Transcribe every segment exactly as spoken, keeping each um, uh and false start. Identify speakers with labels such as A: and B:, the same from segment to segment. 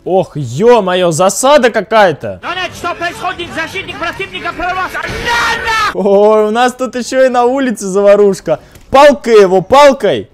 A: Ох, ё-моё, засада какая-то. Ой, у нас тут еще и на улице заварушка. Палкой его, палкой.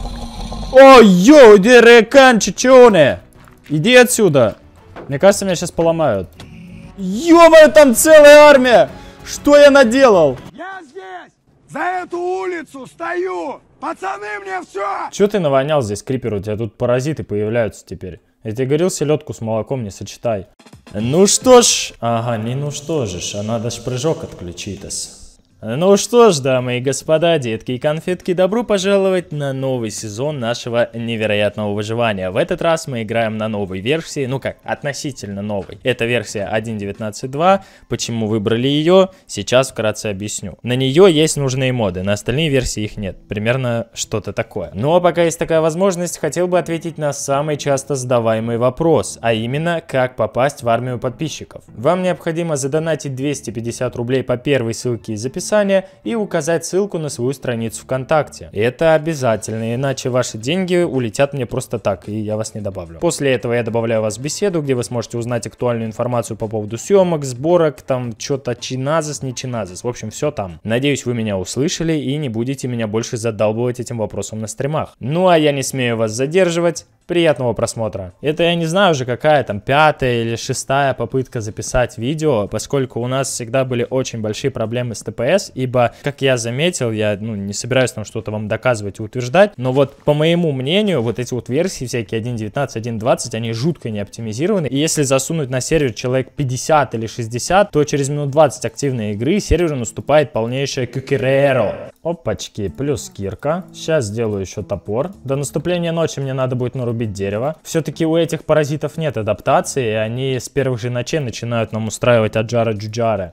A: Ой, ё, дерекан чечоне. Иди отсюда. Мне кажется, меня сейчас поломают. Ё-моё, там целая армия. Что я наделал?
B: Я здесь, за эту улицу стою. Пацаны, мне все.
A: Чё ты навонял здесь, крипер? У тебя тут паразиты появляются теперь. Я тебе говорил, селедку с молоком не сочетай. Ну что ж, ага, не ну что же, а надо ж прыжок отключить-то. Ну что ж, дамы и господа, детки и конфетки, добро пожаловать на новый сезон нашего невероятного выживания. В этот раз мы играем на новой версии, ну как, относительно новой. Это версия один точка девятнадцать точка два. Почему выбрали ее, сейчас вкратце объясню. На нее есть нужные моды, на остальные версии их нет. Примерно что-то такое. Ну а пока есть такая возможность, хотел бы ответить на самый часто задаваемый вопрос, а именно, как попасть в армию подписчиков. Вам необходимо задонатить двести пятьдесят рублей по первой ссылке из описания и указать ссылку на свою страницу ВКонтакте. Это обязательно, иначе ваши деньги улетят мне просто так, и я вас не добавлю. После этого я добавляю вас в беседу, где вы сможете узнать актуальную информацию по поводу съемок, сборок, там что-то чиназис, не чиназис, в общем, все там. Надеюсь, вы меня услышали и не будете меня больше задалбывать этим вопросом на стримах. Ну а я не смею вас задерживать. Приятного просмотра. Это я не знаю уже какая там пятая или шестая попытка записать видео, поскольку у нас всегда были очень большие проблемы с тэ пэ эс, ибо, как я заметил, я ну, не собираюсь там что-то вам доказывать и утверждать, но вот по моему мнению, вот эти вот версии всякие один точка девятнадцать, один точка двадцать, они жутко не оптимизированы, и если засунуть на сервер человек пятьдесят или шестьдесят, то через минут двадцать активной игры серверу наступает полнейшее кукереро. Опачки, плюс кирка. Сейчас сделаю еще топор. До наступления ночи мне надо будет нарубить дерево. Все-таки у этих паразитов нет адаптации, и они с первых же ночей начинают нам устраивать аджара-джуджары.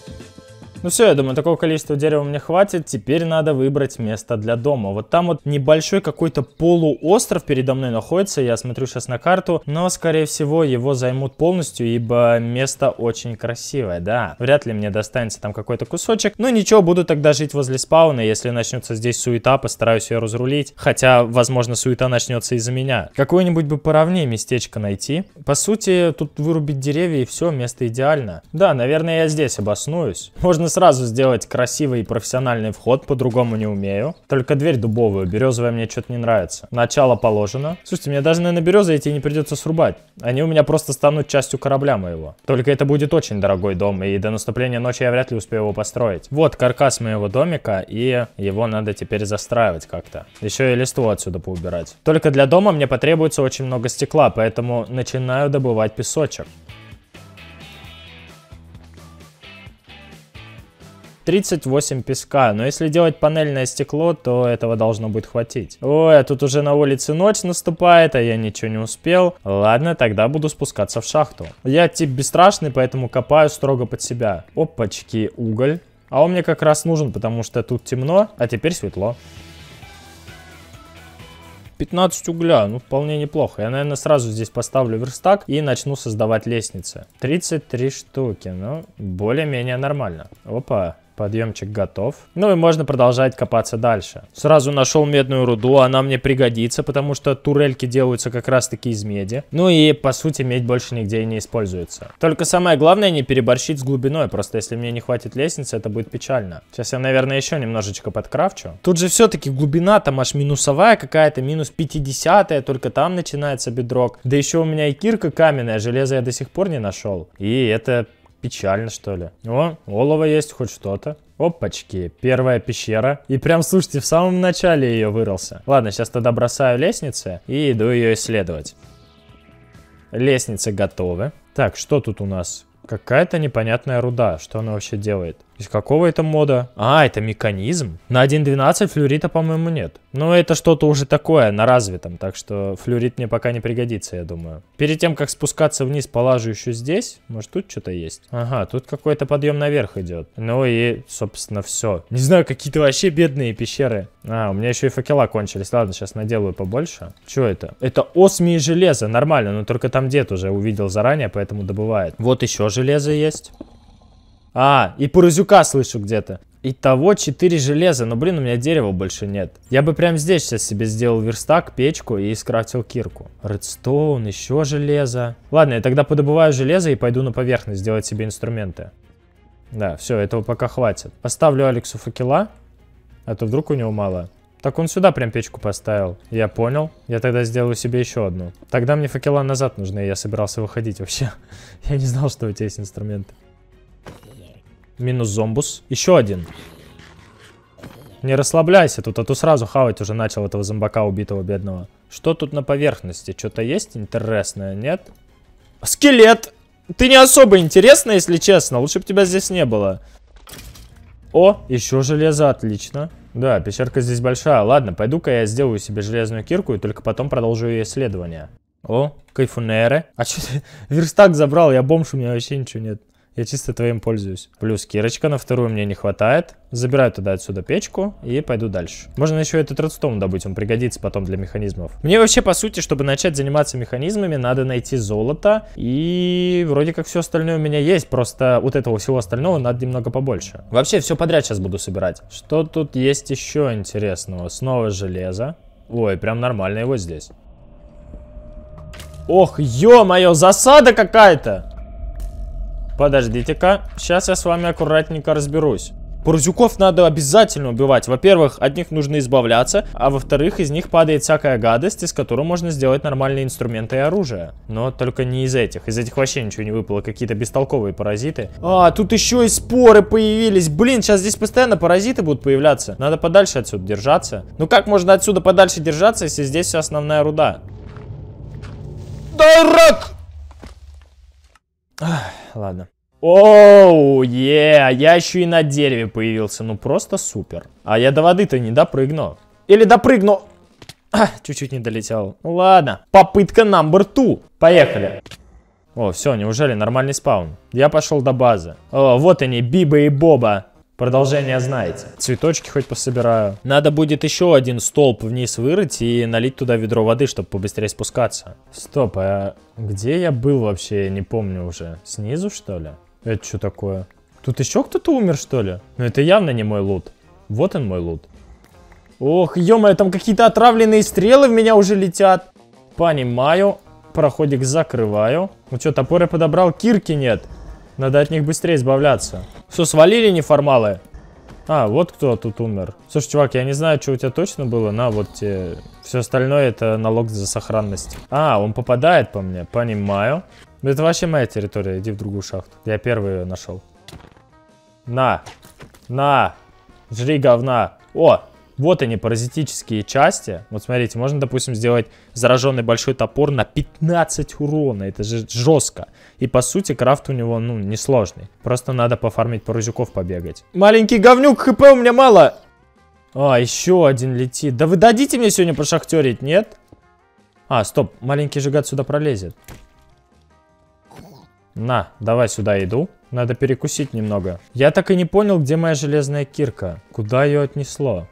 A: Ну все, я думаю, такого количества дерева мне хватит. Теперь надо выбрать место для дома. Вот там вот небольшой какой-то полуостров передо мной находится. Я смотрю сейчас на карту, но, скорее всего, его займут полностью, ибо место очень красивое, да. Вряд ли мне достанется там какой-то кусочек. Но ничего, буду тогда жить возле спауна. Если начнется здесь суета, постараюсь ее разрулить. Хотя, возможно, суета начнется из-за меня. Какое-нибудь бы поровнее местечко найти. По сути, тут вырубить деревья и все, место идеально. Да, наверное, я здесь обоснуюсь. Можно сразу сделать красивый и профессиональный вход, по-другому не умею. Только дверь дубовую, березовая мне что-то не нравится. Начало положено. Слушайте, мне даже, наверное, березы эти не придется срубать. Они у меня просто станут частью корабля моего. Только это будет очень дорогой дом, и до наступления ночи я вряд ли успею его построить. Вот каркас моего домика, и его надо теперь застраивать как-то. Еще и листву отсюда поубирать. Только для дома мне потребуется очень много стекла, поэтому начинаю добывать песочек. тридцать восемь песка, но если делать панельное стекло, то этого должно будет хватить. Ой, а тут уже на улице ночь наступает, а я ничего не успел. Ладно, тогда буду спускаться в шахту. Я тип бесстрашный, поэтому копаю строго под себя. Опачки, уголь. А он мне как раз нужен, потому что тут темно, а теперь светло. пятнадцать угля, ну вполне неплохо. Я, наверное, сразу здесь поставлю верстак и начну создавать лестницы. тридцать три штуки, ну, более-менее нормально. Опа. Подъемчик готов. Ну и можно продолжать копаться дальше. Сразу нашел медную руду, она мне пригодится, потому что турельки делаются как раз таки из меди. Ну и по сути медь больше нигде и не используется. Только самое главное не переборщить с глубиной, просто если мне не хватит лестницы, это будет печально. Сейчас я, наверное, еще немножечко подкрафчу. Тут же все-таки глубина там аж минусовая какая-то, минус пятидесятая, только там начинается бедрок. Да еще у меня и кирка каменная, железо я до сих пор не нашел. И это... печально, что ли. О, олово есть, хоть что-то. Опачки, первая пещера. И прям, слушайте, в самом начале ее вырылся. Ладно, сейчас тогда бросаю лестницы и иду ее исследовать. Лестницы готовы. Так, что тут у нас? Какая-то непонятная руда. Что она вообще делает? Из какого это мода? А, это механизм. На один точка двенадцать флюорита, по-моему, нет. Но это что-то уже такое, на развитом. Так что флюорит мне пока не пригодится, я думаю. Перед тем, как спускаться вниз, полажу еще здесь. Может, тут что-то есть? Ага, тут какой-то подъем наверх идет. Ну и, собственно, все. Не знаю, какие-то вообще бедные пещеры. А, у меня еще и факела кончились. Ладно, сейчас наделаю побольше. Что это? Это осмий железо. Нормально, но только там дед уже увидел заранее, поэтому добывает. Вот еще железо есть. А, и паразюка слышу где-то. Итого четыре железа, но, блин, у меня дерева больше нет. Я бы прямо здесь сейчас себе сделал верстак, печку и скрафтил кирку. Редстоун, еще железо. Ладно, я тогда подобываю железо и пойду на поверхность делать себе инструменты. Да, все, этого пока хватит. Поставлю Алексу факела, а то вдруг у него мало. Так он сюда прям печку поставил. Я понял. Я тогда сделаю себе еще одну. Тогда мне факела назад нужны, я собирался выходить вообще. Я не знал, что у тебя есть инструменты. Минус зомбус. Еще один. Не расслабляйся тут, а то сразу хавать уже начал этого зомбака убитого бедного. Что тут на поверхности? Что-то есть интересное, нет? Скелет! Ты не особо интересный, если честно. Лучше бы тебя здесь не было. О, еще железо, отлично. Да, пещерка здесь большая. Ладно, пойду-ка я сделаю себе железную кирку и только потом продолжу ее исследование. О, кайфунеры. А что ты верстак забрал? Я бомж, у меня вообще ничего нет. Я чисто твоим пользуюсь. Плюс кирочка на вторую мне не хватает. Забираю туда отсюда печку и пойду дальше. Можно еще этот редстоун добыть, он пригодится потом для механизмов. Мне вообще, по сути, чтобы начать заниматься механизмами, надо найти золото. И вроде как все остальное у меня есть, просто вот этого всего остального надо немного побольше. Вообще все подряд сейчас буду собирать. Что тут есть еще интересного? Снова железо. Ой, прям нормально его здесь. Ох, ё-моё, засада какая-то! Подождите-ка, сейчас я с вами аккуратненько разберусь. Паразюков надо обязательно убивать. Во-первых, от них нужно избавляться, а во-вторых, из них падает всякая гадость, из которой можно сделать нормальные инструменты и оружие. Но только не из этих. Из этих вообще ничего не выпало, какие-то бестолковые паразиты. А, тут еще и споры появились. Блин, сейчас здесь постоянно паразиты будут появляться. Надо подальше отсюда держаться. Ну как можно отсюда подальше держаться, если здесь вся основная руда? Да, рак! Ах, ладно. Оу, е, я еще и на дереве появился. Ну просто супер. А я до воды-то не допрыгну. Или допрыгну. Чуть-чуть не долетел. Ну ладно. Попытка номер два. Поехали. О, все, неужели нормальный спаун? Я пошел до базы. О, вот они, Биба и Боба. Продолжение знаете. Цветочки хоть пособираю. Надо будет еще один столб вниз вырыть и налить туда ведро воды, чтобы побыстрее спускаться. Стоп, а где я был вообще? Я не помню уже. Снизу, что ли? Это что такое? Тут еще кто-то умер, что ли? Ну это явно не мой лут. Вот он мой лут. Ох, ё-моё, там какие-то отравленные стрелы в меня уже летят. Понимаю. Проходик закрываю. Ну что, топор я подобрал, кирки нет. Надо от них быстрее избавляться. Все, свалили неформалы? А, вот кто тут умер. Слушай, чувак, я не знаю, что у тебя точно было. На, вот тебе. Все остальное это налог за сохранность. А, он попадает по мне. Понимаю. Это вообще моя территория. Иди в другую шахту. Я первый ее нашел. На. На. Жри говна. О, вот они, паразитические части. Вот смотрите, можно, допустим, сделать зараженный большой топор на пятнадцать урона. Это же жестко. И по сути крафт у него, ну, несложный. Просто надо пофармить паразюков, побегать. Маленький говнюк, хп у меня мало. А, еще один летит. Да вы дадите мне сегодня пошахтерить, нет? А, стоп, маленький же гад сюда пролезет. На, давай сюда иду. Надо перекусить немного. Я так и не понял, где моя железная кирка. Куда ее отнесло?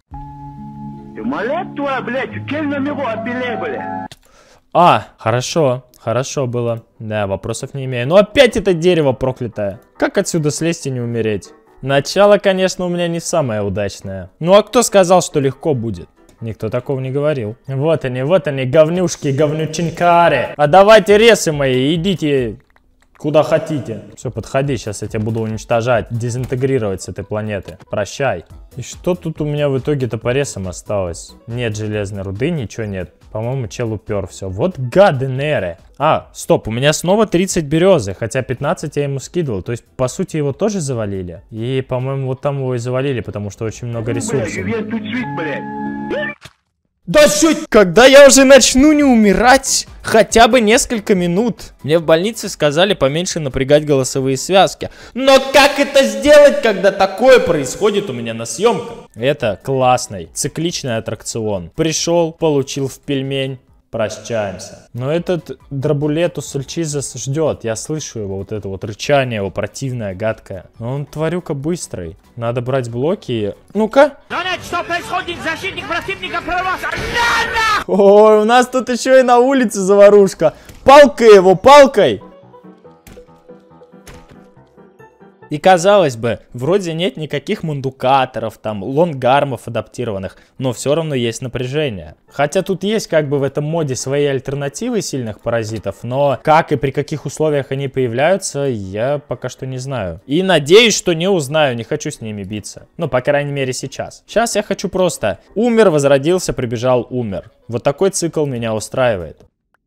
A: А, хорошо, хорошо было. Да, вопросов не имею. Но опять это дерево проклятое. Как отсюда слезть и не умереть? Начало, конечно, у меня не самое удачное. Ну а кто сказал, что легко будет? Никто такого не говорил. Вот они, вот они, говнюшки, говнюченкари. А давайте ресы мои, идите куда хотите. Все, подходи, сейчас я тебя буду уничтожать, дезинтегрировать с этой планеты. Прощай. И что тут у меня в итоге-то по ресам осталось? Нет железной руды, ничего нет. По-моему, чел упер все. Вот гады неры. А, стоп, у меня снова тридцать березы, хотя пятнадцать я ему скидывал. То есть, по сути, его тоже завалили. И, по-моему, вот там его и завалили, потому что очень много ресурсов. Да что, когда я уже начну не умирать хотя бы несколько минут? Мне в больнице сказали поменьше напрягать голосовые связки. Но как это сделать, когда такое происходит у меня на съемках? Это классный, цикличный аттракцион. Пришел, получил в пельмень. Прощаемся. Но этот дробулетус сульчизас ждет. Я слышу его, вот это вот рычание его противное, гадкое. Но он тварюка быстрый. Надо брать блоки и... Ну-ка.
C: Что происходит? Защитник противника прорвался.
A: Ой, у нас тут еще и на улице заварушка. Палкой его, палкой. И казалось бы, вроде нет никаких мундукаторов, там, лонгармов адаптированных, но все равно есть напряжение. Хотя тут есть как бы в этом моде свои альтернативы сильных паразитов, но как и при каких условиях они появляются, я пока что не знаю. И надеюсь, что не узнаю, не хочу с ними биться. Ну, по крайней мере, сейчас. Сейчас я хочу просто умер, возродился, прибежал, умер. Вот такой цикл меня устраивает.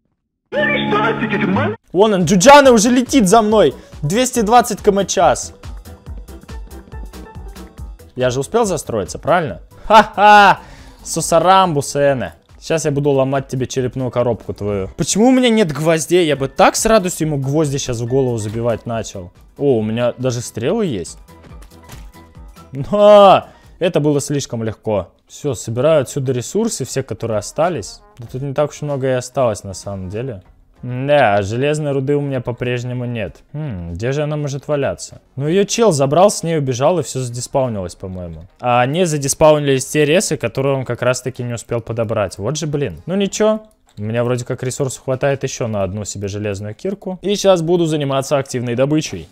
A: Вон он, Джуджаны уже летит за мной. двести двадцать километров в час. Я же успел застроиться, правильно? Ха-ха! Сусарамбу сене. Сейчас я буду ломать тебе черепную коробку твою. Почему у меня нет гвоздей? Я бы так с радостью ему гвозди сейчас в голову забивать начал. О, у меня даже стрелы есть. А, это было слишком легко. Все, собираю отсюда ресурсы, все, которые остались. Да тут не так уж много и осталось на самом деле. Да, железной руды у меня по-прежнему нет. Хм, где же она может валяться? Ну ее чел забрал, с ней убежал и все задиспаунилось, по-моему. А не задиспаунились те ресы, которые он как раз таки не успел подобрать. Вот же блин. Ну ничего. У меня вроде как ресурсов хватает еще на одну себе железную кирку. И сейчас буду заниматься активной добычей.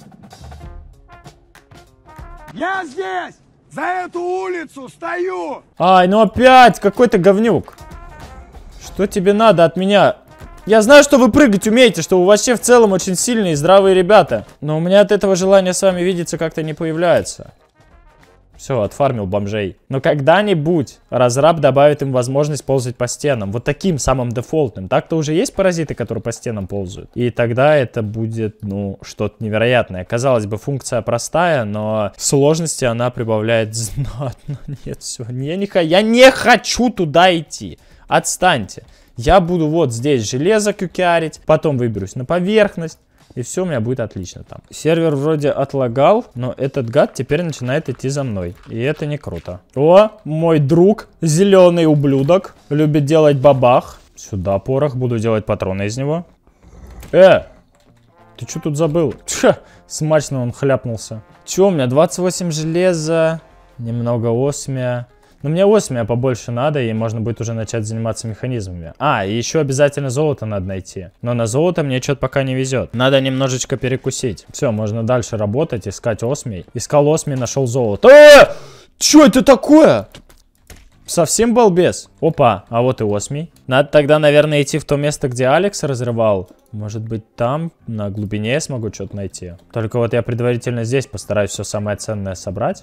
B: Я здесь! За эту улицу стою!
A: Ай, ну опять какой-то говнюк. Что тебе надо от меня? Я знаю, что вы прыгать умеете, что вы вообще в целом очень сильные и здравые ребята. Но у меня от этого желания с вами видеться как-то не появляется. Все, отфармил бомжей. Но когда-нибудь разраб добавит им возможность ползать по стенам. Вот таким самым дефолтным. Так-то уже есть паразиты, которые по стенам ползают. И тогда это будет, ну, что-то невероятное. Казалось бы, функция простая, но сложности она прибавляет знатно. Нет, все, я не, я не хочу туда идти. Отстаньте. Я буду вот здесь железо кюкярить, потом выберусь на поверхность, и все у меня будет отлично там. Сервер вроде отлагал, но этот гад теперь начинает идти за мной. И это не круто. О, мой друг, зеленый ублюдок, любит делать бабах. Сюда порох, буду делать патроны из него. Э, ты что тут забыл? Ха, смачно он хляпнулся. Че, у меня двадцать восемь железа, немного осмия. Но мне осмия побольше надо, и можно будет уже начать заниматься механизмами. А, и еще обязательно золото надо найти. Но на золото мне что-то пока не везет. Надо немножечко перекусить. Все, можно дальше работать, искать осмий. Искал осмий, нашел золото. Э! Что это такое? Совсем балбес. Опа, а вот и осмий. Надо тогда, наверное, идти в то место, где Алекс разрывал. Может быть, там, на глубине я смогу что-то найти. Только вот я предварительно здесь постараюсь все самое ценное собрать.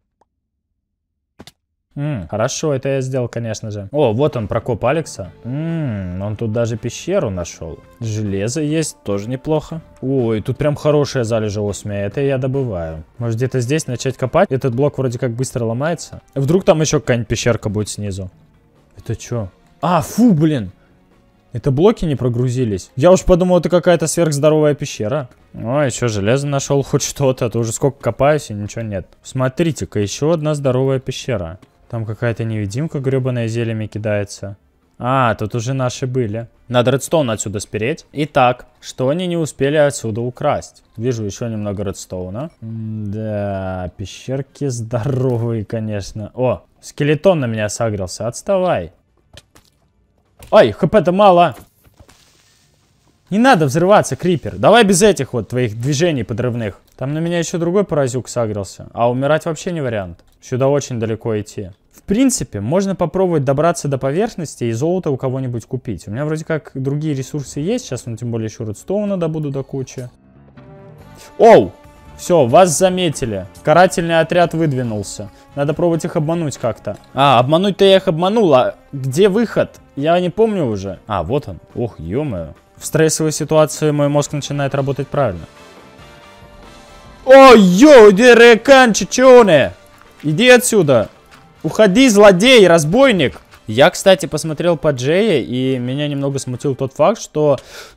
A: М, хорошо, это я сделал, конечно же. О, вот он, прокоп Алекса. М, он тут даже пещеру нашел. Железо есть, тоже неплохо. Ой, тут прям хорошая залежа осмия, это я добываю. Может, где-то здесь начать копать? Этот блок вроде как быстро ломается. Вдруг там еще какая-нибудь пещерка будет снизу. Это что? А, фу, блин. Это блоки не прогрузились. Я уж подумал, это какая-то сверхздоровая пещера. Ой, еще железо нашел, хоть что-то. А то уже сколько копаюсь и ничего нет. Смотрите-ка, еще одна здоровая пещера. Там какая-то невидимка гребаная зельями кидается. А, тут уже наши были. Надо редстоун отсюда спереть. Итак, что они не успели отсюда украсть? Вижу еще немного редстоуна. Да, пещерки здоровые, конечно. О, скелетон на меня сагрился. Отставай. Ой, хп-то мало. Не надо взрываться, крипер. Давай без этих вот твоих движений подрывных. Там на меня еще другой паразюк сагрился. А умирать вообще не вариант. Сюда очень далеко идти. В принципе, можно попробовать добраться до поверхности и золото у кого-нибудь купить. У меня вроде как другие ресурсы есть. Сейчас, ну, тем более еще редстоуна добуду до кучи. Оу! Все, вас заметили. Карательный отряд выдвинулся. Надо пробовать их обмануть как-то. А, обмануть-то я их обманул. А где выход? Я не помню уже. А, вот он. Ох, ё-моё. В стрессовой ситуации мой мозг начинает работать правильно. Ой, ё, дерекан чичоне! Иди отсюда. Уходи, злодей, разбойник. Я, кстати, посмотрел по Джее, и меня немного смутил тот факт, что...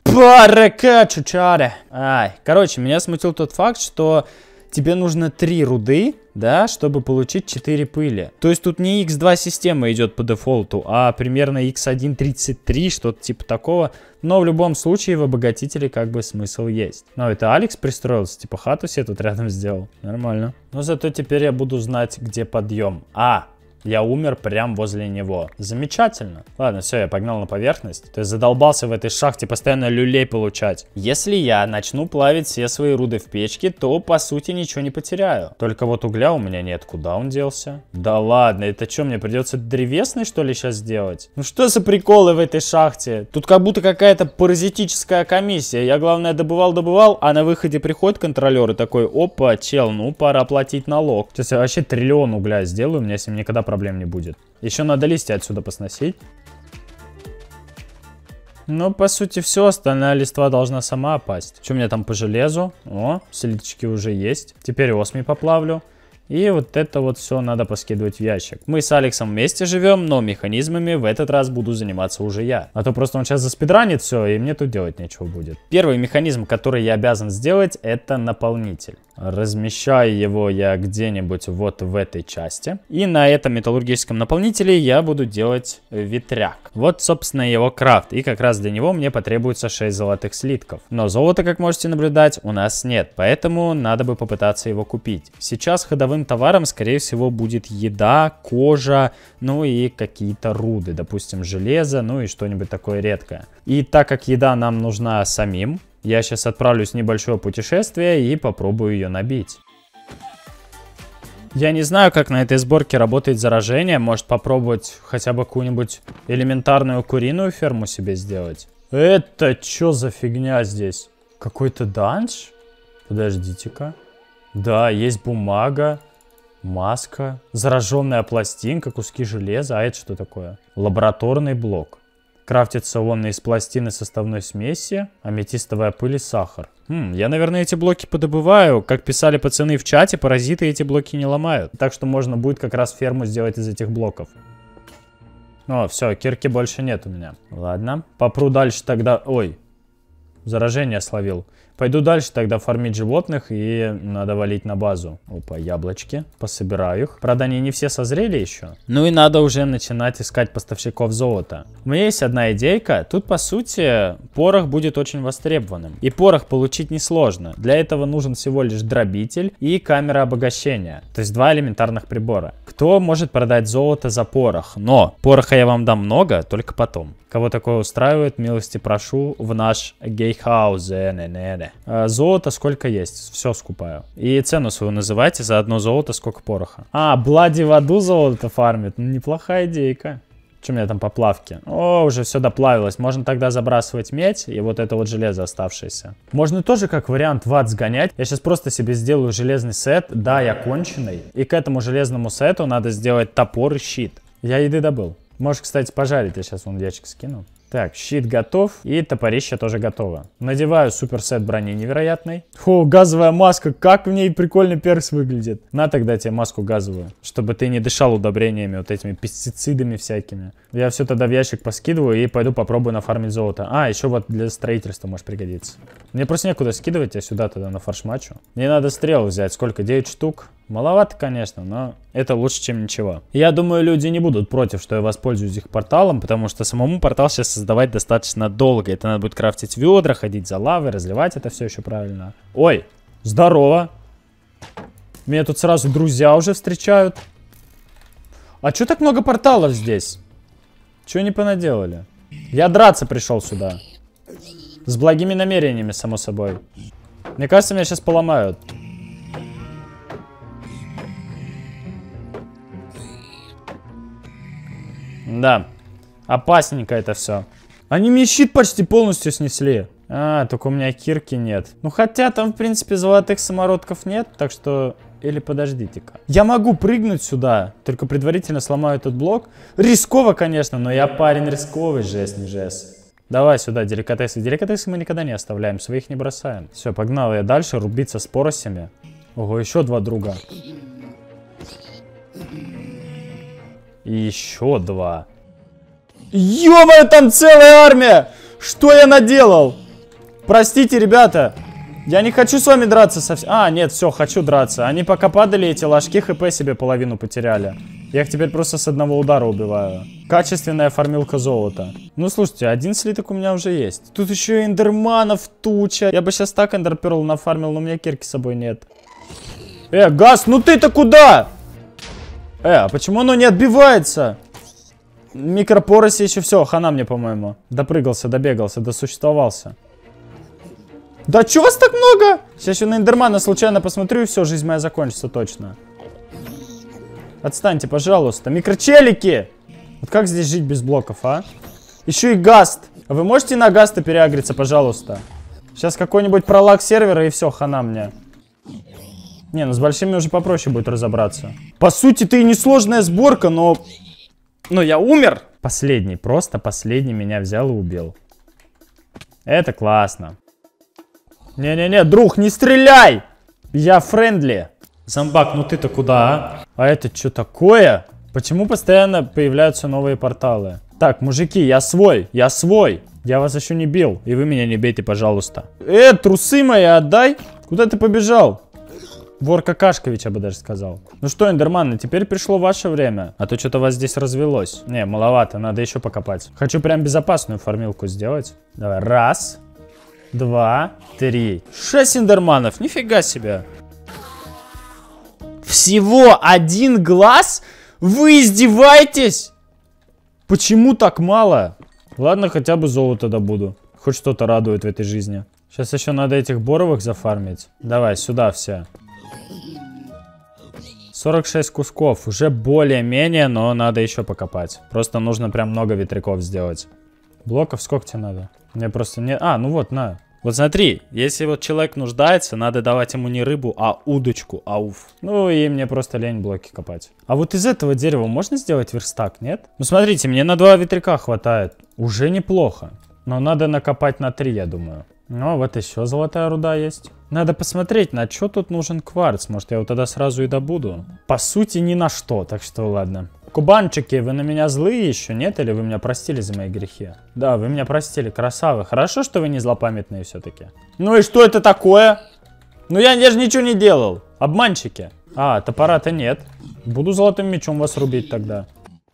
A: Ай, короче, меня смутил тот факт, что тебе нужно три руды, да, чтобы получить четыре пыли. То есть тут не икс два система идет по дефолту, а примерно икс один тридцать три, что-то типа такого. Но в любом случае в обогатителе как бы смысл есть. Но это Алекс пристроился, типа хату себе тут рядом сделал. Нормально. Но зато теперь я буду знать, где подъем. А, Я умер прям возле него. Замечательно. Ладно, все, я погнал на поверхность. Ты задолбался в этой шахте постоянно люлей получать. Если я начну плавить все свои руды в печке, то по сути ничего не потеряю. Только вот угля у меня нет. Куда он делся? Да ладно, это что, мне придется древесный что ли сейчас сделать? Ну что за приколы в этой шахте? Тут как будто какая-то паразитическая комиссия. Я, главное, добывал-добывал, а на выходе приходит контролер и такой: опа, чел, ну пора платить налог. Сейчас я вообще триллион угля сделаю, у меня с ним никогда проблем не будет. Еще надо листья отсюда посносить. Ну, по сути, все. Остальная листва должна сама опасть. Что у меня там по железу? О, слиточки уже есть. Теперь осми поплавлю. И вот это вот все надо поскидывать в ящик. Мы с Алексом вместе живем, но механизмами в этот раз буду заниматься уже я. А то просто он сейчас заспидранит все, и мне тут делать нечего будет. Первый механизм, который я обязан сделать, это наполнитель. Размещаю его я где-нибудь вот в этой части. И на этом металлургическом наполнителе я буду делать ветряк. Вот, собственно, его крафт. И как раз для него мне потребуется шесть золотых слитков. Но золота, как можете наблюдать, у нас нет. Поэтому надо бы попытаться его купить. Сейчас ходовым товаром, скорее всего, будет еда, кожа, ну и какие-то руды. Допустим, железо, ну и что-нибудь такое редкое. И так как еда нам нужна самим, я сейчас отправлюсь в небольшое путешествие и попробую ее набить. Я не знаю, как на этой сборке работает заражение. Может, попробовать хотя бы какую-нибудь элементарную куриную ферму себе сделать. Это что за фигня здесь? Какой-то данж? Подождите-ка. Да, есть бумага, маска, зараженная пластинка, куски железа. А это что такое? Лабораторный блок. Крафтится он из пластины составной смеси, аметистовая пыль и сахар. Хм, я, наверное, эти блоки подобываю. Как писали пацаны в чате, паразиты эти блоки не ломают. Так что можно будет как раз ферму сделать из этих блоков. О, все, кирки больше нет у меня. Ладно, попру дальше тогда... Ой, заражение словил. Пойду дальше тогда фармить животных, и надо валить на базу. Опа, яблочки. Пособираю их. Правда, они не все созрели еще. Ну и надо уже начинать искать поставщиков золота. У меня есть одна идейка. Тут, по сути, порох будет очень востребованным. И порох получить несложно. Для этого нужен всего лишь дробитель и камера обогащения. То есть два элементарных прибора. Кто может продать золото за порох? Но пороха я вам дам много, только потом. Кого такое устраивает, милости прошу в наш гейхаус. А, золото сколько есть, все скупаю. И цену свою называйте за одно золото, сколько пороха. А, Блади в аду золото фармит. Ну, неплохая идейка. Что у меня там по плавке? О, уже все доплавилось. Можно тогда забрасывать медь и вот это вот железо оставшееся. Можно тоже как вариант в ад сгонять. Я сейчас просто себе сделаю железный сет. Да, я конченый. И к этому железному сету надо сделать топор и щит. Я еды добыл. Можешь, кстати, пожарить. Я сейчас вон в ящик скину. Так, щит готов. И топорище тоже готово. Надеваю суперсет брони невероятный. О, газовая маска. Как в ней прикольный перс выглядит. На тогда тебе маску газовую. Чтобы ты не дышал удобрениями, вот этими пестицидами всякими. Я все тогда в ящик поскидываю и пойду попробую нафармить золото. А, еще вот для строительства может пригодиться. Мне просто некуда скидывать, я сюда тогда на фаршмачу. Мне надо стрел взять. Сколько? девять штук. Маловато, конечно, но это лучше, чем ничего. Я думаю, люди не будут против, что я воспользуюсь их порталом, потому что самому портал сейчас создавать достаточно долго. Это надо будет крафтить ведра, ходить за лавой, разливать это все еще правильно. Ой, здорово. Меня тут сразу друзья уже встречают. А что так много порталов здесь? Чего не понаделали? Я драться пришел сюда. С благими намерениями, само собой. Мне кажется, меня сейчас поломают. Да, опасненько это все. Они мне щит почти полностью снесли. А, только у меня кирки нет. Ну, хотя там, в принципе, золотых самородков нет, так что... Или подождите-ка. Я могу прыгнуть сюда, только предварительно сломаю этот блок. Рисково, конечно, но я парень рисковый, жесть, не жесть. Давай сюда деликатесы. Деликатесы мы никогда не оставляем, своих не бросаем. Все, погнал я дальше рубиться с поросями. Ого, еще два друга. И еще два. Ё-моё, там целая армия! Что я наделал? Простите, ребята. Я не хочу с вами драться совсем. А, нет, все, хочу драться. Они пока падали, эти ложки хп себе половину потеряли. Я их теперь просто с одного удара убиваю. Качественная фармилка золота. Ну, слушайте, один слиток у меня уже есть. Тут еще и эндерманов туча. Я бы сейчас так эндерперл нафармил, но у меня кирки с собой нет. Э, Газ, ну ты-то куда? Э, а почему оно не отбивается? Микропороси еще все, хана мне, по-моему. Допрыгался, добегался, досуществовался. Да чё вас так много? Сейчас еще на Эндермана случайно посмотрю, и все, жизнь моя закончится точно. Отстаньте, пожалуйста. Микрочелики! Вот как здесь жить без блоков, а? Еще и гаст. А вы можете на гаста переагриться, пожалуйста? Сейчас какой-нибудь пролаг сервера, и все, хана мне. Не, ну с большими уже попроще будет разобраться. По сути, это и несложная сборка, но... Но я умер! Последний, просто последний меня взял и убил. Это классно. Не-не-не, друг, не стреляй! Я френдли. Зомбак, ну ты-то куда, а? А это что такое? Почему постоянно появляются новые порталы? Так, мужики, я свой, я свой. Я вас еще не бил, и вы меня не бейте, пожалуйста. Э, трусы мои отдай. Куда ты побежал? Вор Какашкович, я бы даже сказал. Ну что, Эндерманы, теперь пришло ваше время. А то что-то у вас здесь развелось. Не, маловато, надо еще покопать. Хочу прям безопасную фармилку сделать. Давай, раз, два, три. Шесть Эндерманов, нифига себе. Всего один глаз? Вы издеваетесь? Почему так мало? Ладно, хотя бы золото добуду. Хоть что-то радует в этой жизни. Сейчас еще надо этих боровых зафармить. Давай, сюда все. сорок шесть кусков. Уже более-менее, но надо еще покопать. Просто нужно прям много ветряков сделать. Блоков сколько тебе надо? Мне просто не... А, ну вот, на. Вот смотри, если вот человек нуждается, надо давать ему не рыбу, а удочку, ауф. Ну и мне просто лень блоки копать. А вот из этого дерева можно сделать верстак, нет? Ну смотрите, мне на два ветряка хватает. Уже неплохо. Но надо накопать на три, я думаю. Ну, вот еще золотая руда есть. Надо посмотреть, на что тут нужен кварц. Может, я его тогда сразу и добуду. По сути, ни на что, так что ладно. Кубанчики, вы на меня злые еще, нет? Или вы меня простили за мои грехи? Да, вы меня простили, красавы. Хорошо, что вы не злопамятные все-таки. Ну и что это такое? Ну я, я же ничего не делал. Обманщики. А, топора-то нет. Буду золотым мечом вас рубить тогда.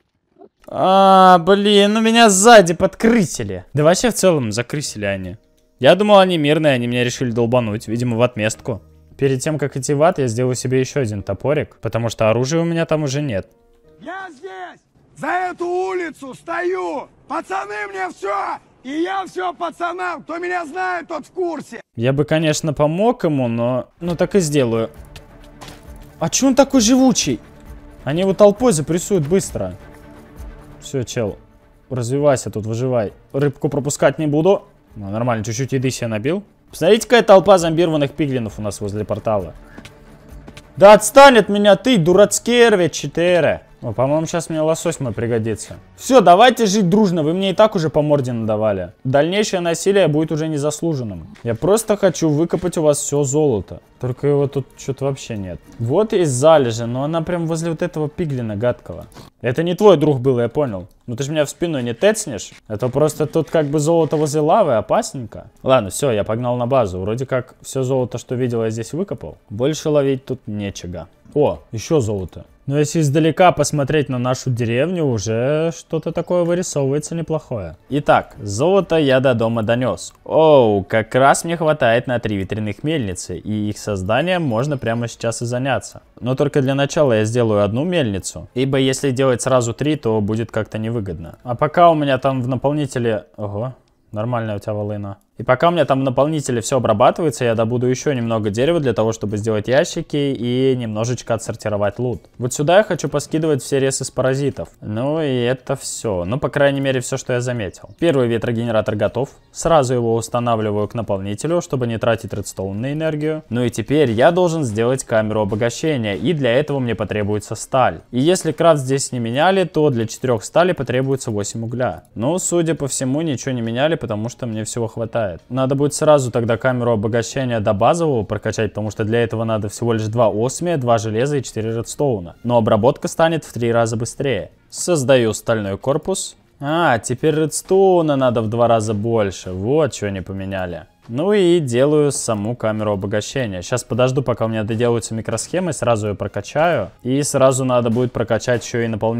A: А, блин, ну меня сзади подкрысили. Да вообще в целом закрысили они. Я думал, они мирные, они меня решили долбануть, видимо, в отместку. Перед тем, как идти в ад, я сделаю себе еще один топорик, потому что оружия у меня там уже нет.
B: Я здесь! За эту улицу стою! Пацаны мне все! И я все пацанам! Кто меня знает, тот в курсе!
A: Я бы, конечно, помог ему, но... Ну, так и сделаю. А че он такой живучий? Они его толпой запрессуют быстро. Все, чел, развивайся тут, выживай. Рыбку пропускать не буду. Ну, нормально, чуть-чуть еды себе набил. Посмотрите, какая толпа зомбированных пиглинов у нас возле портала. Да отстань от меня ты, дурацкий эр ви четыре. О, по-моему, сейчас мне лосось мой пригодится. Все, давайте жить дружно, вы мне и так уже по морде надавали. Дальнейшее насилие будет уже незаслуженным. Я просто хочу выкопать у вас все золото. Только его тут что-то вообще нет. Вот есть залежи, но она прям возле вот этого пиглина гадкого. Это не твой друг был, я понял. Ну ты же меня в спину не тецнешь. Это просто тут как бы золото возле лавы, опасненько. Ладно, все, я погнал на базу. Вроде как все золото, что видел, я здесь выкопал. Больше ловить тут нечего. О, еще золото. Но если издалека посмотреть на нашу деревню, уже что-то такое вырисовывается неплохое. Итак, золото я до дома донес. Оу, как раз мне хватает на три ветряных мельницы, и их созданием можно прямо сейчас и заняться. Но только для начала я сделаю одну мельницу, ибо если делать сразу три, то будет как-то невыгодно. А пока у меня там в наполнителе... Ого, нормальная у тебя волына. И пока у меня там в наполнителе все обрабатывается, я добуду еще немного дерева для того, чтобы сделать ящики и немножечко отсортировать лут. Вот сюда я хочу поскидывать все ресы с паразитов. Ну и это все. Ну, по крайней мере, все, что я заметил. Первый ветрогенератор готов. Сразу его устанавливаю к наполнителю, чтобы не тратить редстоун на энергию. Ну и теперь я должен сделать камеру обогащения, и для этого мне потребуется сталь. И если крафт здесь не меняли, то для четырёх стали потребуется восемь угля. Ну, судя по всему, ничего не меняли, потому что мне всего хватает. Надо будет сразу тогда камеру обогащения до базового прокачать, потому что для этого надо всего лишь два осмия, два железа и четыре редстоуна. Но обработка станет в три раза быстрее. Создаю стальной корпус. А, теперь редстоуна надо в два раза больше. Вот что они поменяли. Ну и делаю саму камеру обогащения. Сейчас подожду, пока у меня доделаются микросхемы, сразу ее прокачаю. И сразу надо будет прокачать еще и наполнитель.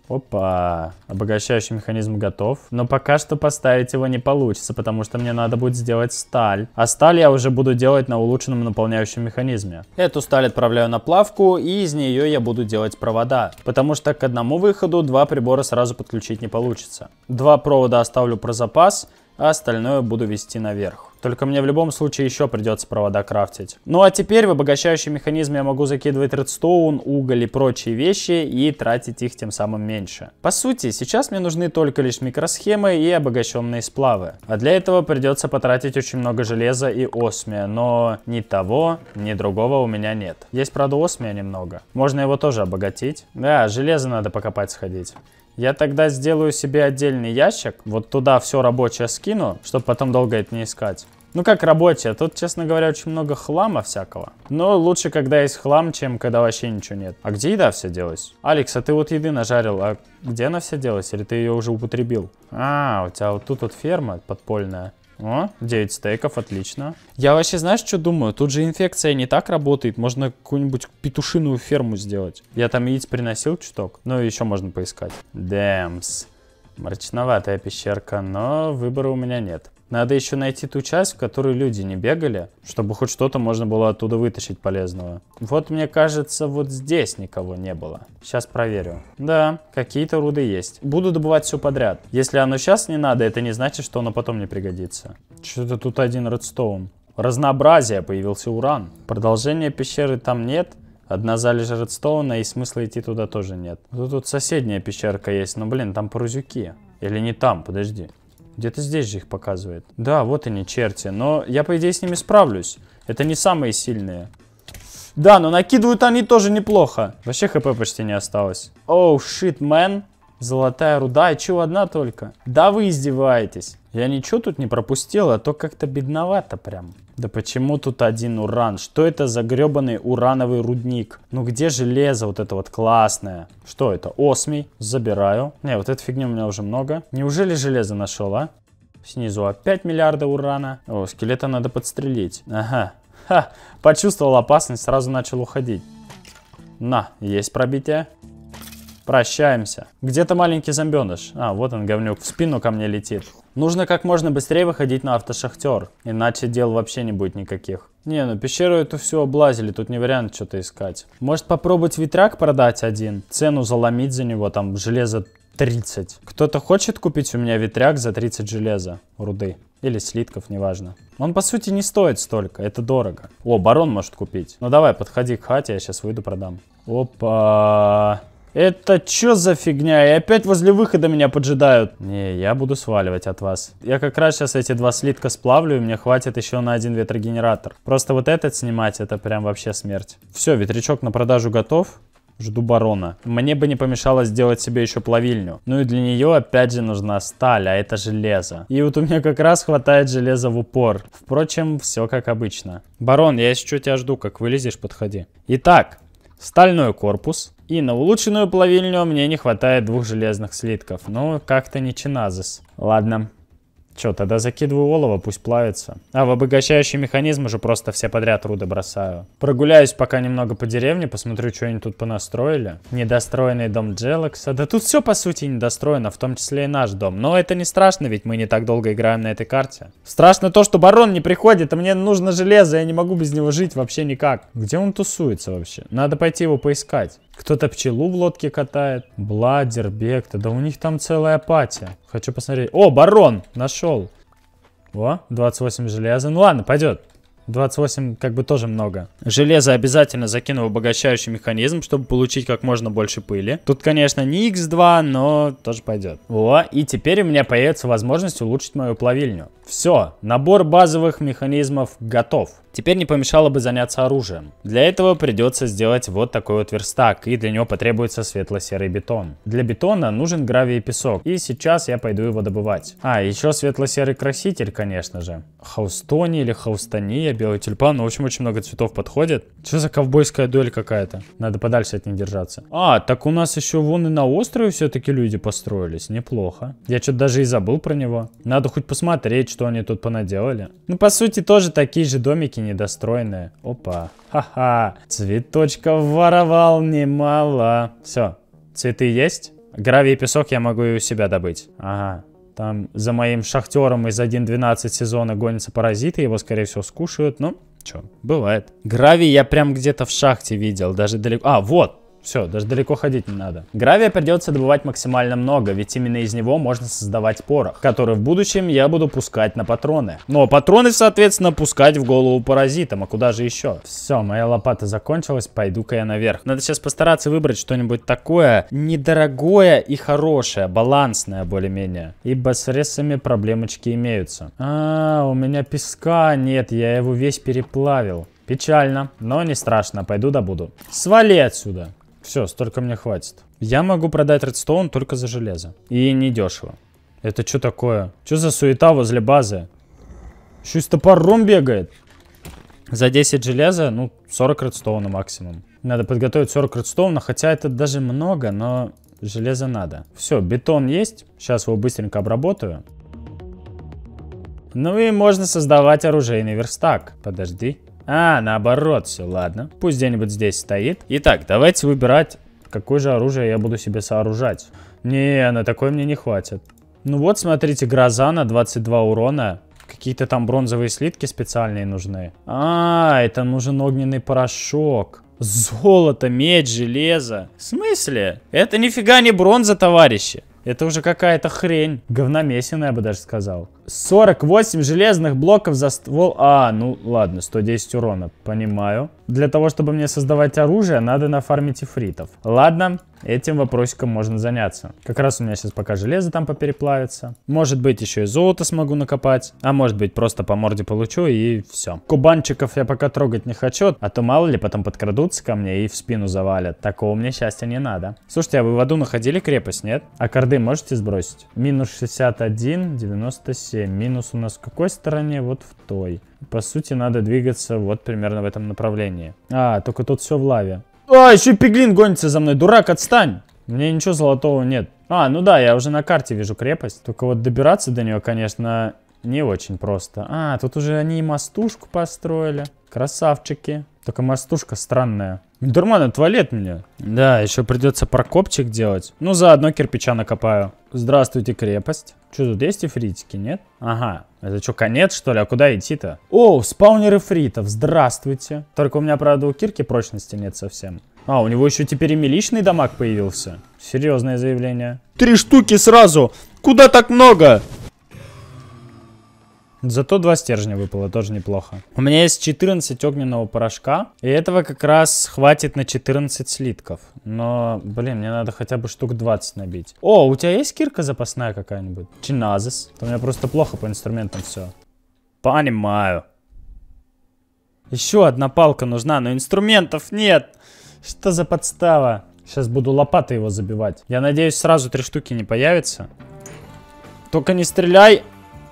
A: Опа, обогащающий механизм готов. Но пока что поставить его не получится, потому что мне надо будет сделать сталь. А сталь я уже буду делать на улучшенном наполняющем механизме. Эту сталь отправляю на плавку, и из нее я буду делать провода. Потому что к одному выходу два прибора сразу подключить не получится. Два провода оставлю про запас, а остальное буду вести наверх. Только мне в любом случае еще придется провода крафтить. Ну а теперь в обогащающий механизм я могу закидывать редстоун, уголь и прочие вещи и тратить их тем самым меньше. По сути, сейчас мне нужны только лишь микросхемы и обогащенные сплавы. А для этого придется потратить очень много железа и осмия, но ни того, ни другого у меня нет. Есть, правда, осмия немного. Можно его тоже обогатить. Да, железо надо покопать сходить. Я тогда сделаю себе отдельный ящик, вот туда все рабочее скину, чтобы потом долго это не искать. Ну как рабочее, тут, честно говоря, очень много хлама всякого. Но лучше, когда есть хлам, чем когда вообще ничего нет. А где еда вся делась? Алекс, а ты вот еды нажарил, а где она вся делась? Или ты ее уже употребил? А, у тебя вот тут вот ферма подпольная. О, девять стейков, отлично. Я вообще, знаешь, что думаю? Тут же инфекция не так работает. Можно какую-нибудь петушиную ферму сделать. Я там яиц приносил чуток. Ну, еще можно поискать. Дэмс. Мрачноватая пещерка, но выбора у меня нет. Надо еще найти ту часть, в которой люди не бегали, чтобы хоть что-то можно было оттуда вытащить полезного. Вот мне кажется, вот здесь никого не было. Сейчас проверю. Да, какие-то руды есть. Буду добывать все подряд. Если оно сейчас не надо, это не значит, что оно потом не пригодится. Что-то тут один редстоун. Разнообразие, появился уран. Продолжения пещеры там нет. Одна залежь редстоуна, и смысла идти туда тоже нет. Тут, тут соседняя пещерка есть, но, блин, там парузюки. Или не там, подожди. Где-то здесь же их показывает. Да, вот они, черти. Но я, по идее, с ними справлюсь. Это не самые сильные. Да, но накидывают они тоже неплохо. Вообще хп почти не осталось. Оу, шит, мэн. Золотая руда. И чего, одна только? Да вы издеваетесь. Я ничего тут не пропустил, а то как-то бедновато прям. Да почему тут один уран? Что это за гребаный урановый рудник? Ну где железо вот это вот классное? Что это? Осмий. Забираю. Не, вот этой фигни у меня уже много. Неужели железо нашел, а? Снизу опять миллиарды урана. О, скелета надо подстрелить. Ага. Ха. Почувствовал опасность, сразу начал уходить. На, есть пробитие. Прощаемся. Где-то маленький зомбеныш. А, вот он, говнюк. В спину ко мне летит. Нужно как можно быстрее выходить на автошахтер. Иначе дел вообще не будет никаких. Не, ну пещеру эту всю облазили. Тут не вариант что-то искать. Может попробовать ветряк продать один? Цену заломить за него. Там железо тридцать. Кто-то хочет купить у меня ветряк за тридцать железа? Руды. Или слитков, неважно. Он, по сути, не стоит столько. Это дорого. О, барон может купить. Ну давай, подходи к хате. Я сейчас выйду, продам. Опа. Это что за фигня? И опять возле выхода меня поджидают. Не, я буду сваливать от вас. Я как раз сейчас эти два слитка сплавлю, и мне хватит еще на один ветрогенератор. Просто вот этот снимать, это прям вообще смерть. Все, ветрячок на продажу готов. Жду барона. Мне бы не помешало сделать себе еще плавильню. Ну и для нее опять же нужна сталь, а это железо. И вот у меня как раз хватает железа в упор. Впрочем, все как обычно. Барон, я еще тебя жду, как вылезешь, подходи. Итак, стальной корпус. И на улучшенную плавильню мне не хватает двух железных слитков. Ну, как-то не чиназис. Ладно. Че, тогда закидываю олово, пусть плавится. А в обогащающий механизм уже просто все подряд руды бросаю. Прогуляюсь пока немного по деревне, посмотрю, что они тут понастроили. Недостроенный дом Джелакса. Да тут все по сути недостроено, в том числе и наш дом. Но это не страшно, ведь мы не так долго играем на этой карте. Страшно то, что барон не приходит, а мне нужно железо, я не могу без него жить вообще никак. Где он тусуется вообще? Надо пойти его поискать. Кто-то пчелу в лодке катает. Бладер, Бекта. Да у них там целая патия. Хочу посмотреть. О, барон! Нашел. О, двадцать восемь железа. Ну ладно, пойдет. двадцать восемь как бы тоже много. Железо обязательно закину в обогащающий механизм, чтобы получить как можно больше пыли. Тут, конечно, не икс два, но тоже пойдет. О, и теперь у меня появится возможность улучшить мою плавильню. Все, набор базовых механизмов готов. Теперь не помешало бы заняться оружием. Для этого придется сделать вот такой вот верстак, и для него потребуется светло-серый бетон. Для бетона нужен гравий и песок, и сейчас я пойду его добывать. А, еще светло-серый краситель, конечно же. Хаустони или хаустония, белый тюльпан, ну, в общем, очень много цветов подходит. Что за ковбойская дуэль какая-то? Надо подальше от них держаться. А, так у нас еще вон и на острове все-таки люди построились, неплохо. Я что-то даже и забыл про него. Надо хоть посмотреть, что они тут понаделали. Ну, по сути, тоже такие же домики недостроенные. Опа. Ха-ха. Цветочков воровал немало. Все. Цветы есть? Гравий и песок я могу и у себя добыть. Ага. Там за моим шахтером из один двенадцать сезона гонятся паразиты, его, скорее всего, скушают. Ну, чё, бывает. Гравий я прям где-то в шахте видел, даже далеко... А, вот! Все, даже далеко ходить не надо. Гравия придется добывать максимально много, ведь именно из него можно создавать порох, который в будущем я буду пускать на патроны. Но патроны, соответственно, пускать в голову паразитам, а куда же еще? Все, моя лопата закончилась, пойду-ка я наверх. Надо сейчас постараться выбрать что-нибудь такое недорогое и хорошее, балансное более-менее. Ибо с ресами проблемочки имеются. А, у меня песка нет, я его весь переплавил. Печально, но не страшно, пойду добуду. Свали отсюда. Все, столько мне хватит. Я могу продать редстоун только за железо. И недешево. Это что такое? Что за суета возле базы? Еще и с топором бегает. За десять железа, ну, сорок редстоуна максимум. Надо подготовить сорок редстоуна, хотя это даже много, но железо надо. Все, бетон есть. Сейчас его быстренько обработаю. Ну и можно создавать оружейный верстак. Подожди. А, наоборот, все, ладно. Пусть где-нибудь здесь стоит. Итак, давайте выбирать, какое же оружие я буду себе сооружать. Не, на такое мне не хватит. Ну вот, смотрите, гроза на двадцать два урона. Какие-то там бронзовые слитки специальные нужны. А, это нужен огненный порошок. Золото, медь, железо. В смысле? Это нифига не бронза, товарищи. Это уже какая-то хрень. Говномесина, я бы даже сказал. сорок восемь железных блоков за ствол. А, ну ладно, сто десять урона. Понимаю. Для того, чтобы мне создавать оружие, надо нафармить ифритов. Ладно, этим вопросиком можно заняться. Как раз у меня сейчас пока железо там попереплавится. Может быть, еще и золото смогу накопать. А может быть, просто по морде получу и все. Кубанчиков я пока трогать не хочу. А то мало ли потом подкрадутся ко мне и в спину завалят. Такого мне счастья не надо. Слушайте, а вы в аду находили крепость, нет? А карды можете сбросить? Минус шестьдесят один, девяносто семь. Минус у нас в какой стороне? Вот в той. По сути, надо двигаться вот примерно в этом направлении. А, только тут все в лаве. А, еще и пиглин гонится за мной. Дурак, отстань. Мне ничего золотого нет. А, ну да, я уже на карте вижу крепость. Только вот добираться до нее, конечно, не очень просто. А, тут уже они и мостушку построили. Красавчики. Только мостушка странная. Мидерман, отвали от меня. Да, еще придется прокопчик делать. Ну, заодно кирпича накопаю. Здравствуйте, крепость. Что, тут есть ифритики, нет? Ага. Это что, конец, что ли? А куда идти-то? О, спаунер ифритов. Здравствуйте. Только у меня, правда, у кирки прочности нет совсем. А, у него еще теперь и миличный дамаг появился. Серьезное заявление. Три штуки сразу. Куда так много? Зато два стержня выпало, тоже неплохо. У меня есть четырнадцать огненного порошка. И этого как раз хватит на четырнадцать слитков. Но, блин, мне надо хотя бы штук двадцать набить. О, у тебя есть кирка запасная какая-нибудь? Чиназис. У меня просто плохо по инструментам все. Понимаю. Еще одна палка нужна, но инструментов нет. Что за подстава? Сейчас буду лопатой его забивать. Я надеюсь, сразу три штуки не появится. Только не стреляй.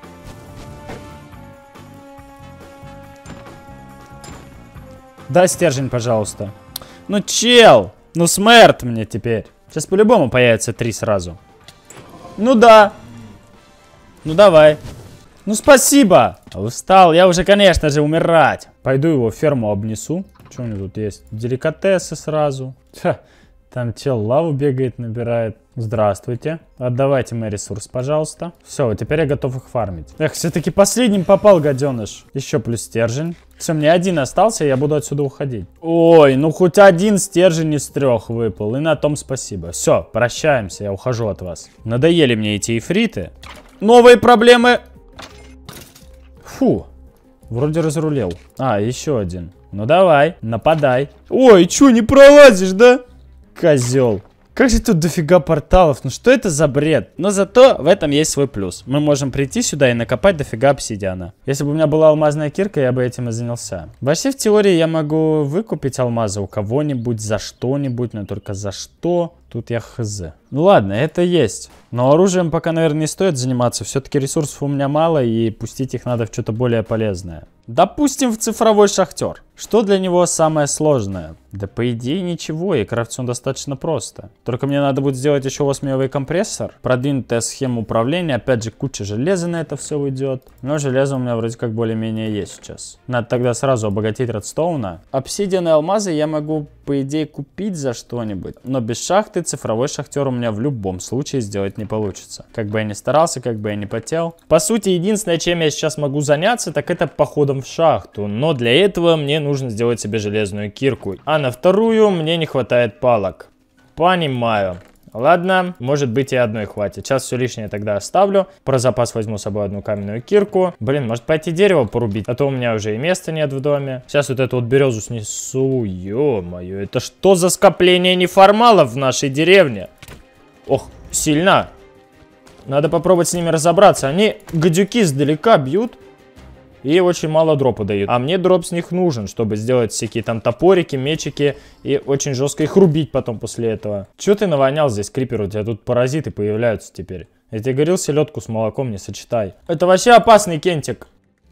A: Дай стержень, пожалуйста. Ну, чел! Ну, смерть мне теперь. Сейчас по-любому появится три сразу. Ну, да. Ну, давай. Ну, спасибо. Устал. Я уже, конечно же, умирать. Пойду его в ферму обнесу. Что у него тут есть? Деликатесы сразу. Ха. Там чел лаву бегает, набирает. Здравствуйте. Отдавайте мой ресурс, пожалуйста. Все, теперь я готов их фармить. Эх, все-таки последним попал, гаденыш. Еще плюс стержень. Все, мне один остался, я буду отсюда уходить. Ой, ну хоть один стержень из трех выпал. И на том спасибо. Все, прощаемся, я ухожу от вас. Надоели мне эти ифриты. Новые проблемы. Фу. Вроде разрулил. А, еще один. Ну давай, нападай. Ой, че, не пролазишь, да? Козел. Как же тут дофига порталов? Ну что это за бред? Но зато в этом есть свой плюс. Мы можем прийти сюда и накопать дофига обсидиана. Если бы у меня была алмазная кирка, я бы этим и занялся. Вообще, в теории, я могу выкупить алмазы у кого-нибудь за что-нибудь, но только за что? Тут я хз. Ну ладно, это есть. Но оружием пока, наверное, не стоит заниматься. Все-таки ресурсов у меня мало, и пустить их надо в что-то более полезное. Допустим, в цифровой шахтер. Что для него самое сложное? Да по идее ничего, и крафтится он достаточно просто. Только мне надо будет сделать еще восьмиовый компрессор. Продвинутая схема управления, опять же куча железа на это все уйдет. Но железо у меня вроде как более-менее есть сейчас. Надо тогда сразу обогатить редстоуна. Обсидиан и алмазы я могу, по по идее, купить за что-нибудь. Но без шахты цифровой шахтер у меня в любом случае сделать не получится. Как бы я ни старался, как бы я ни потел. По сути, единственное, чем я сейчас могу заняться, так это походом в шахту. Но для этого мне нужно сделать себе железную кирку. А на вторую мне не хватает палок. Понимаю. Ладно, может быть и одной хватит. Сейчас все лишнее тогда оставлю. Про запас возьму с собой одну каменную кирку. Блин, может пойти дерево порубить? А то у меня уже и места нет в доме. Сейчас вот эту вот березу снесу. Ё-моё, это что за скопление неформалов в нашей деревне? Ох, сильно. Надо попробовать с ними разобраться. Они гадюки издалека бьют. И очень мало дропа дают. А мне дроп с них нужен, чтобы сделать всякие там топорики, мечики. И очень жестко их рубить потом после этого. Че ты навонял здесь, крипер? У тебя тут паразиты появляются теперь. Я тебе говорил, селедку с молоком не сочетай. Это вообще опасный кентик.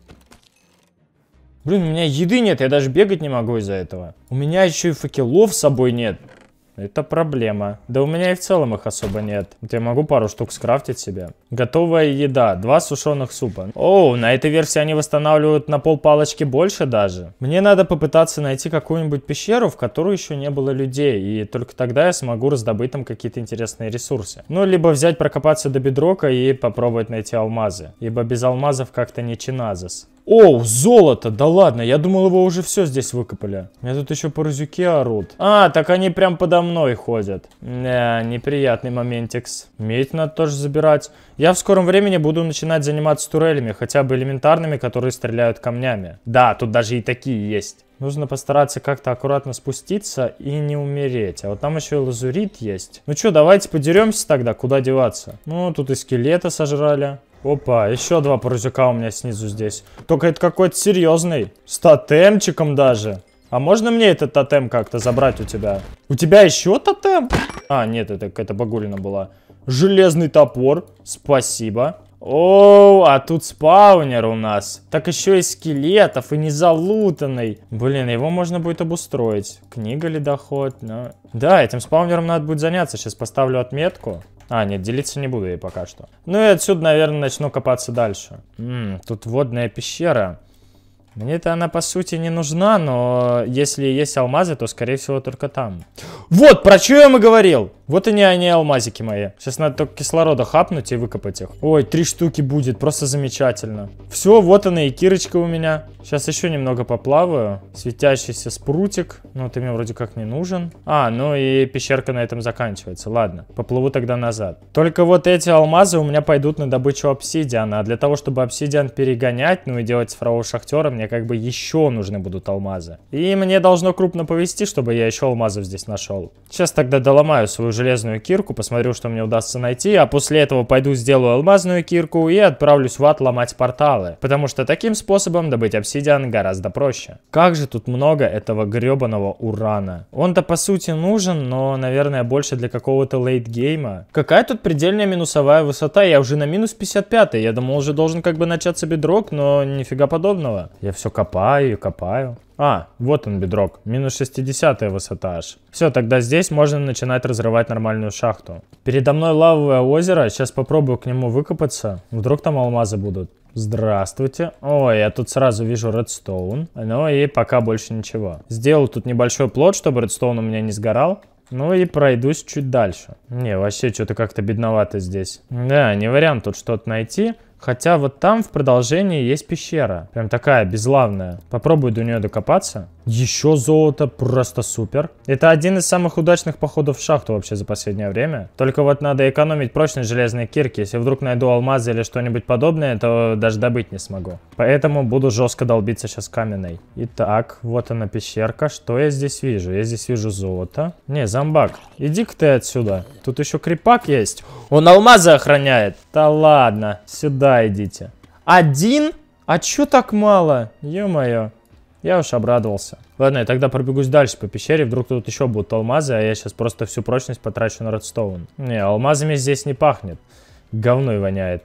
A: Блин, у меня еды нет, я даже бегать не могу из-за этого. У меня еще и факелов с собой нет. Это проблема. Да у меня и в целом их особо нет. Вот я могу пару штук скрафтить себе. Готовая еда. Два сушеных супа. Оу, на этой версии они восстанавливают на пол палочки больше даже. Мне надо попытаться найти какую-нибудь пещеру, в которой еще не было людей. И только тогда я смогу раздобыть там какие-то интересные ресурсы. Ну, либо взять, прокопаться до бедрока и попробовать найти алмазы. Ибо без алмазов как-то не чиназис. Оу, золото! Да ладно, я думал, его уже все здесь выкопали. Меня тут еще паразюки орут. А, так они прям подо мной ходят. Не, неприятный моментикс. Медь надо тоже забирать. Я в скором времени буду начинать заниматься турелями, хотя бы элементарными, которые стреляют камнями. Да, тут даже и такие есть. Нужно постараться как-то аккуратно спуститься и не умереть. А вот там еще и лазурит есть. Ну что, давайте подеремся тогда, куда деваться. Ну, тут и скелета сожрали. Опа, еще два паразюка у меня снизу здесь. Только это какой-то серьезный. С тотемчиком даже. А можно мне этот тотем как-то забрать у тебя? У тебя еще тотем? А, нет, это какая-то багулина была. Железный топор. Спасибо. Оу, а тут спаунер у нас. Так еще и скелетов, и не залутанный. Блин, его можно будет обустроить. Книга ледоход. Но... Да, этим спаунером надо будет заняться. Сейчас поставлю отметку. А, нет, делиться не буду ей пока что. Ну и отсюда, наверное, начну копаться дальше. М-м, тут водная пещера. Мне-то она, по сути, не нужна, но если есть алмазы, то, скорее всего, только там. Вот, про что я им и говорил! Вот они, они алмазики мои. Сейчас надо только кислорода хапнуть и выкопать их. Ой, три штуки будет, просто замечательно. Все, вот она и кирочка у меня. Сейчас еще немного поплаваю. Светящийся спрутик. Ну, ты мне вроде как не нужен. А, ну и пещерка на этом заканчивается. Ладно, поплыву тогда назад. Только вот эти алмазы у меня пойдут на добычу обсидиана. А для того, чтобы обсидиан перегонять, ну и делать цифрового шахтера, мне как бы еще нужны будут алмазы. И мне должно крупно повезти, чтобы я еще алмазов здесь нашел. Сейчас тогда доломаю свою железную кирку, посмотрю, что мне удастся найти, а после этого пойду сделаю алмазную кирку и отправлюсь в ад ломать порталы. Потому что таким способом добыть обсидиан гораздо проще. Как же тут много этого гребаного урана. Он-то по сути нужен, но, наверное, больше для какого-то лейтгейма. Какая тут предельная минусовая высота? Я уже на минус пятьдесят пять. Я думал, уже должен как бы начаться бедрок, но нифига подобного. Я все копаю и копаю. А, вот он бедрок. Минус шестидесятая высота аж. Все, тогда здесь можно начинать разрывать нормальную шахту. Передо мной лавовое озеро. Сейчас попробую к нему выкопаться. Вдруг там алмазы будут. Здравствуйте. Ой, я тут сразу вижу редстоун. Ну и пока больше ничего. Сделал тут небольшой плот, чтобы редстоун у меня не сгорал. Ну и пройдусь чуть дальше. Не, вообще что-то как-то бедновато здесь. Да, не вариант тут что-то найти. Хотя вот там в продолжении есть пещера. Прям такая, безглавная. Попробую до нее докопаться. Еще золото, просто супер. Это один из самых удачных походов в шахту вообще за последнее время. Только вот надо экономить прочность железной кирки. Если вдруг найду алмазы или что-нибудь подобное, то даже добыть не смогу. Поэтому буду жестко долбиться сейчас каменной. Итак, вот она пещерка. Что я здесь вижу? Я здесь вижу золото. Не, зомбак, иди-ка ты отсюда. Тут еще крипак есть. Он алмазы охраняет. Да ладно, сюда идите. Один? А чё так мало? Ё-моё. Я уж обрадовался. Ладно, я тогда пробегусь дальше по пещере. Вдруг тут еще будут алмазы, а я сейчас просто всю прочность потрачу на редстоун. Не, алмазами здесь не пахнет. Говной воняет.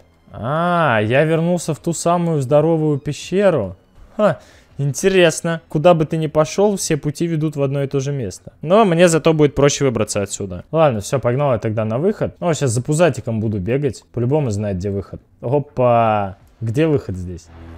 A: А, я вернулся в ту самую здоровую пещеру. Ха, интересно. Куда бы ты ни пошел, все пути ведут в одно и то же место. Но мне зато будет проще выбраться отсюда. Ладно, все, погнал я тогда на выход. Ну, сейчас за пузатиком буду бегать. По-любому знает, где выход. Опа! Где выход здесь?